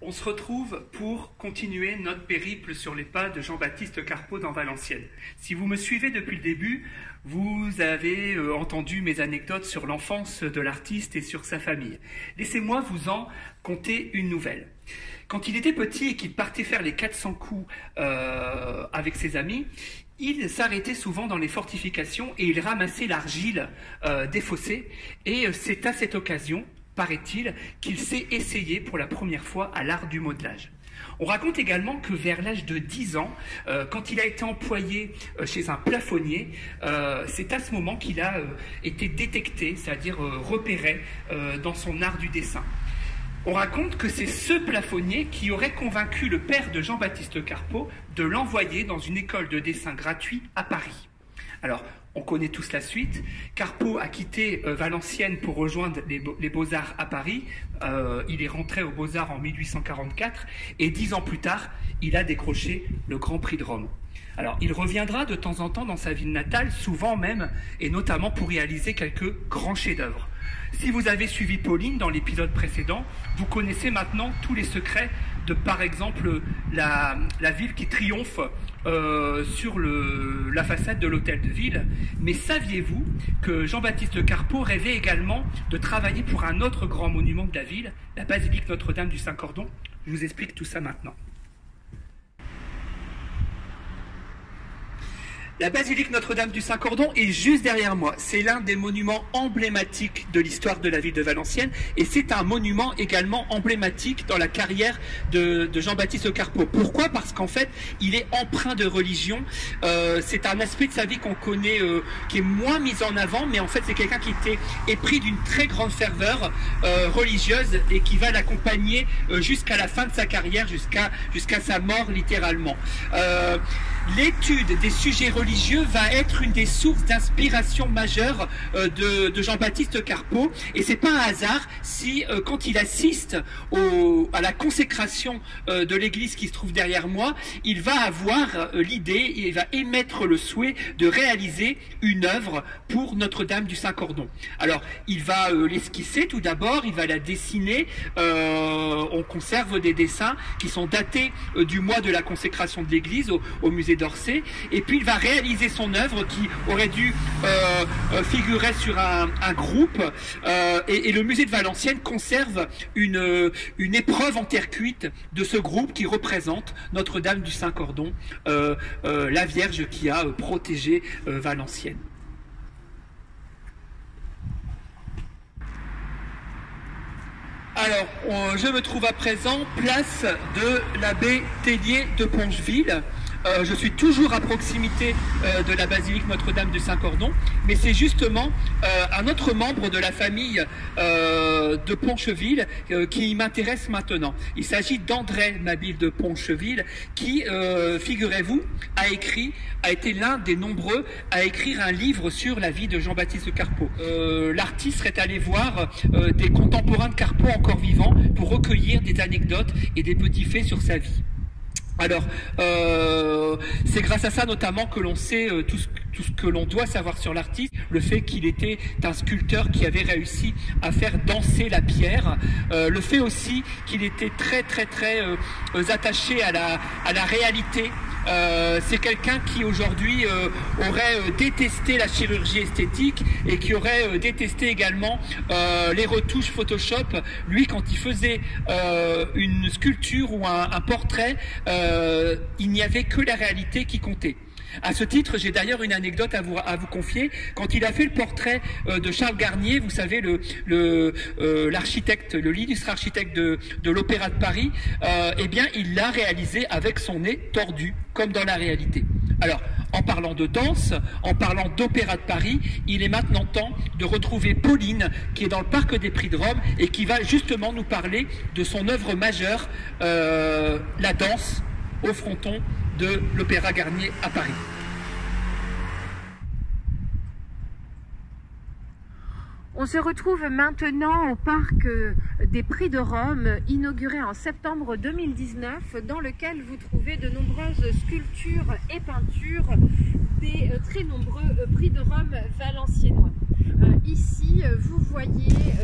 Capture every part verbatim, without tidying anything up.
On se retrouve pour continuer notre périple sur les pas de Jean-Baptiste Carpeaux dans Valenciennes. Si vous me suivez depuis le début, vous avez euh, entendu mes anecdotes sur l'enfance de l'artiste et sur sa famille. Laissez-moi vous en conter une nouvelle. Quand il était petit et qu'il partait faire les quatre cents coups euh, avec ses amis, il s'arrêtait souvent dans les fortifications et il ramassait l'argile euh, des fossés. Et c'est à cette occasion, paraît-il, qu'il s'est essayé pour la première fois à l'art du modelage. On raconte également que vers l'âge de dix ans, euh, quand il a été employé euh, chez un plafonnier, euh, c'est à ce moment qu'il a euh, été détecté, c'est-à-dire euh, repéré euh, dans son art du dessin. On raconte que c'est ce plafonnier qui aurait convaincu le père de Jean-Baptiste Carpeaux de l'envoyer dans une école de dessin gratuit à Paris. Alors, on connaît tous la suite. Carpeaux a quitté euh, Valenciennes pour rejoindre les, Beaux- les Beaux-Arts à Paris. Euh, il est rentré aux Beaux-Arts en mille huit cent quarante-quatre et dix ans plus tard, il a décroché le Grand Prix de Rome. Alors, il reviendra de temps en temps dans sa ville natale, souvent même, et notamment pour réaliser quelques grands chefs-d'œuvre. Si vous avez suivi Pauline dans l'épisode précédent, vous connaissez maintenant tous les secrets de, par exemple, la, la ville qui triomphe euh, sur le, la façade de l'hôtel de ville. Mais saviez-vous que Jean-Baptiste Carpeaux rêvait également de travailler pour un autre grand monument de la ville, la basilique Notre-Dame du Saint-Cordon? Je vous explique tout ça maintenant. La basilique Notre-Dame du Saint-Cordon est juste derrière moi. C'est l'un des monuments emblématiques de l'histoire de la ville de Valenciennes et c'est un monument également emblématique dans la carrière de, de Jean-Baptiste Carpeaux. Pourquoi? Parce qu'en fait, il est empreint de religion. Euh, c'est un aspect de sa vie qu'on connaît, euh, qui est moins mis en avant, mais en fait, c'est quelqu'un qui était épris d'une très grande ferveur euh, religieuse et qui va l'accompagner euh, jusqu'à la fin de sa carrière, jusqu'à jusqu'à sa mort littéralement. Euh, L'étude des sujets religieux va être une des sources d'inspiration majeure euh, de, de Jean-Baptiste Carpeaux et c'est pas un hasard si euh, quand il assiste au, à la consécration euh, de l'église qui se trouve derrière moi, il va avoir euh, l'idée, il va émettre le souhait de réaliser une œuvre pour Notre-Dame du Saint-Cordon. Alors il va euh, l'esquisser tout d'abord, il va la dessiner, euh, on conserve des dessins qui sont datés euh, du mois de la consécration de l'église au, au musée d'Orsay, et puis il va réaliser son œuvre qui aurait dû euh, euh, figurer sur un, un groupe euh, et, et le musée de Valenciennes conserve une, une épreuve en terre cuite de ce groupe qui représente Notre-Dame du Saint-Cordon, euh, euh, la Vierge qui a euh, protégé euh, Valenciennes. Alors, on, je me trouve à présent place de l'abbé Tellier de Poncheville. Euh, je suis toujours à proximité euh, de la basilique Notre-Dame du Saint-Cordon, mais c'est justement euh, un autre membre de la famille euh, de Poncheville euh, qui m'intéresse maintenant. Il s'agit d'André Mabille de Poncheville qui, euh, figurez-vous, a écrit, a été l'un des nombreux à écrire un livre sur la vie de Jean-Baptiste Carpeaux. Euh, L'artiste serait allé voir euh, des contemporains de Carpeaux encore vivants pour recueillir des anecdotes et des petits faits sur sa vie. Alors, euh, c'est grâce à ça notamment que l'on sait euh, tout ce, tout ce que l'on doit savoir sur l'artiste, le fait qu'il était un sculpteur qui avait réussi à faire danser la pierre, euh, le fait aussi qu'il était très très très euh, attaché à la, à la réalité. Euh, c'est quelqu'un qui aujourd'hui euh, aurait euh, détesté la chirurgie esthétique et qui aurait euh, détesté également euh, les retouches Photoshop. Lui, quand il faisait euh, une sculpture ou un, un portrait, euh, il n'y avait que la réalité qui comptait. À ce titre, j'ai d'ailleurs une anecdote à vous, à vous confier. Quand il a fait le portrait euh, de Charles Garnier, vous savez, le, le, euh, l'architecte, le l'illustre architecte de, de l'Opéra de Paris, euh, eh bien, il l'a réalisé avec son nez tordu, comme dans la réalité. Alors, en parlant de danse, en parlant d'Opéra de Paris, il est maintenant temps de retrouver Pauline, qui est dans le Parc des Prix de Rome et qui va justement nous parler de son œuvre majeure, euh, la danse au fronton de l'Opéra Garnier à Paris. On se retrouve maintenant au Parc des Prix de Rome, inauguré en septembre deux mille dix-neuf, dans lequel vous trouvez de nombreuses sculptures et peintures des très nombreux Prix de Rome valenciennois. Ici, vous voyez la coupe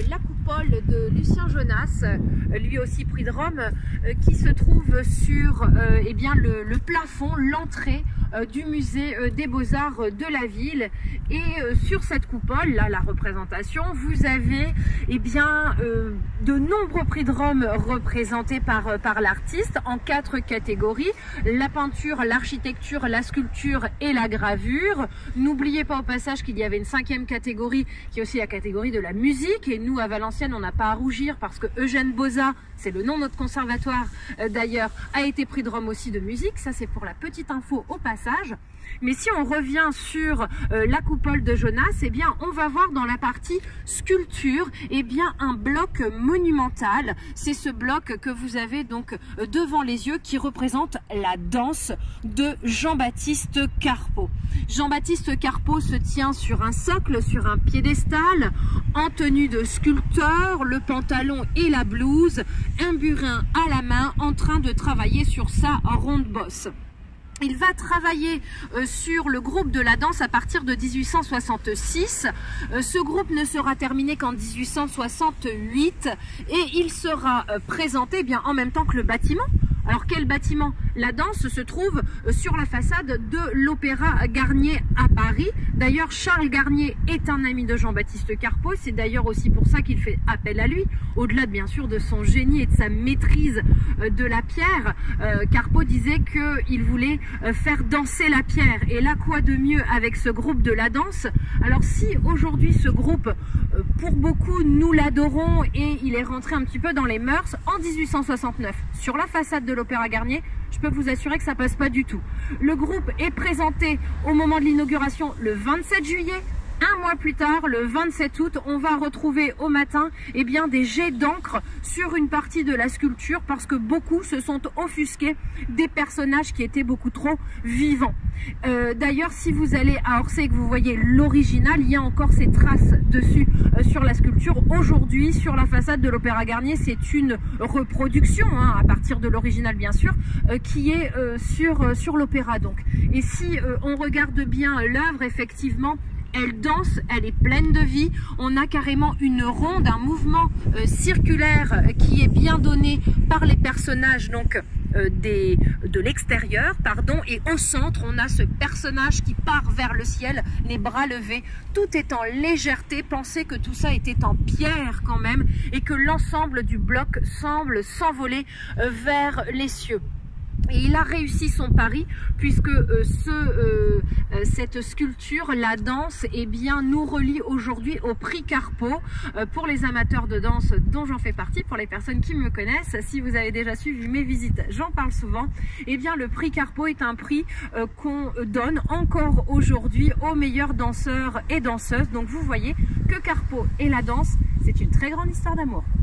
coupole de Lucien Jonas, lui aussi prix de Rome, qui se trouve sur euh, eh bien, le, le plafond, l'entrée euh, du musée euh, des Beaux-Arts de la ville. Et euh, sur cette coupole, là, la représentation, vous avez eh bien, euh, de nombreux prix de Rome représentés par, par l'artiste en quatre catégories: la peinture, l'architecture, la sculpture et la gravure. N'oubliez pas au passage qu'il y avait une cinquième catégorie qui est aussi la catégorie de la musique, et nous à Valenciennes on n'a pas à rougir parce que Eugène Boza, c'est le nom de notre conservatoire euh, d'ailleurs, a été prix de Rome aussi de musique. Ça c'est pour la petite info au passage. Mais si on revient sur euh, la coupole de Jonas, eh bien, on va voir dans la partie sculpture eh bien, un bloc monumental. C'est ce bloc que vous avez donc euh, devant les yeux qui représente la danse de Jean-Baptiste Carpeaux. Jean-Baptiste Carpeaux se tient sur un socle, sur un piédestal, en tenue de sculpteur, le pantalon et la blouse, un burin à la main, en train de travailler sur sa ronde bosse. Il va travailler euh, sur le groupe de la danse à partir de mille huit cent soixante-six. Euh, ce groupe ne sera terminé qu'en mille huit cent soixante-huit et il sera euh, présenté eh bien, en même temps que le bâtiment. Alors quel bâtiment? La danse se trouve sur la façade de l'Opéra Garnier à Paris. D'ailleurs, Charles Garnier est un ami de Jean-Baptiste Carpeaux. C'est d'ailleurs aussi pour ça qu'il fait appel à lui. Au-delà bien sûr de son génie et de sa maîtrise de la pierre, euh, Carpeaux disait qu'il voulait faire danser la pierre. Et là, quoi de mieux avec ce groupe de la danse? Alors si aujourd'hui ce groupe, pour beaucoup, nous l'adorons et il est rentré un petit peu dans les mœurs, en mille huit cent soixante-neuf, sur la façade de l'Opéra Garnier, je peux vous assurer que ça passe pas du tout. Le groupe est présenté au moment de l'inauguration le vingt-sept juillet. Un mois plus tard, le vingt-sept août, on va retrouver au matin eh bien, des jets d'encre sur une partie de la sculpture parce que beaucoup se sont offusqués des personnages qui étaient beaucoup trop vivants. Euh, D'ailleurs, si vous allez à Orsay et que vous voyez l'original, il y a encore ces traces dessus euh, sur la sculpture. Aujourd'hui, sur la façade de l'Opéra Garnier, c'est une reproduction, hein, à partir de l'original bien sûr, euh, qui est euh, sur, euh, sur l'opéra donc. Et si euh, on regarde bien l'œuvre, effectivement, elle danse, elle est pleine de vie. On a carrément une ronde, un mouvement euh, circulaire qui est bien donné par les personnages donc euh, des, de l'extérieur, pardon. Et au centre, on a ce personnage qui part vers le ciel, les bras levés. Tout est en légèreté. Pensez que tout ça était en pierre quand même et que l'ensemble du bloc semble s'envoler euh, vers les cieux. Et il a réussi son pari puisque euh, ce, euh, cette sculpture, la danse, eh bien, nous relie aujourd'hui au prix Carpeaux. Euh, pour les amateurs de danse dont j'en fais partie, pour les personnes qui me connaissent, si vous avez déjà suivi mes visites, j'en parle souvent. Eh bien, le prix Carpeaux est un prix euh, qu'on donne encore aujourd'hui aux meilleurs danseurs et danseuses. Donc vous voyez que Carpeaux et la danse, c'est une très grande histoire d'amour.